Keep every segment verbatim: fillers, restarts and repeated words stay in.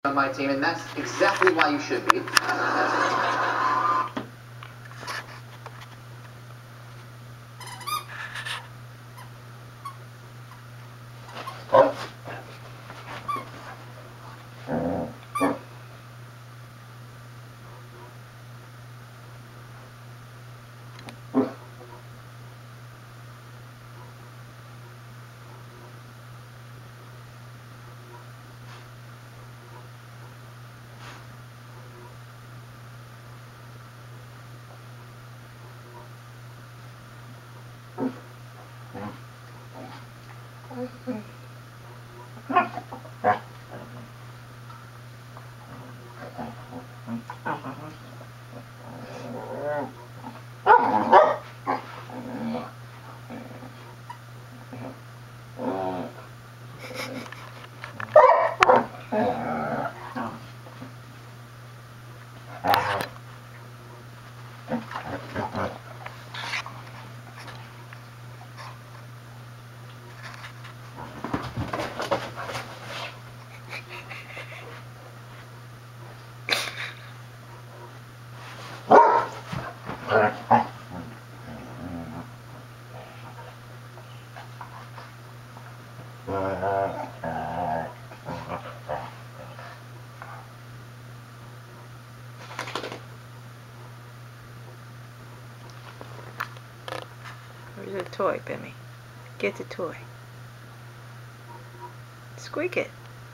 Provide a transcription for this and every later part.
on my team, and that's exactly why you should be. Where's the toy, Bimmy? Get the toy. Squeak it.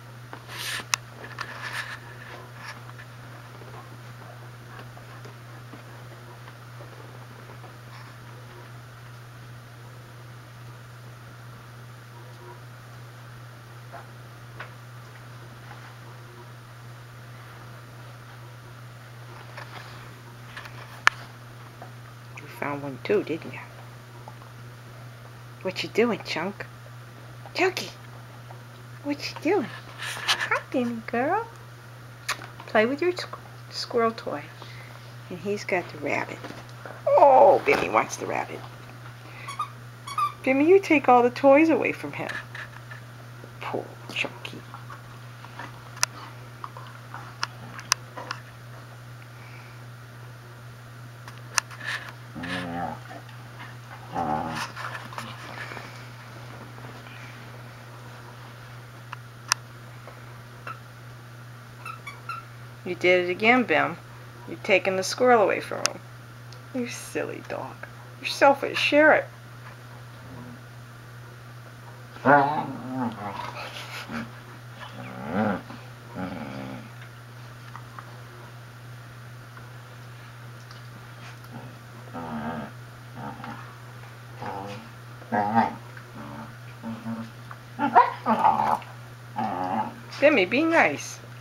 You found one too, didn't you? What you doing, Chunk? Chunky! What you doing? Hi, Bimmy girl. Play with your squ squirrel toy. And he's got the rabbit. Oh, Bimmy wants the rabbit. Bimmy, you take all the toys away from him. Poor Chunky. You did it again, Bim. You're taking the squirrel away from him. You silly dog. You're selfish. Share it. Bimmy, be nice.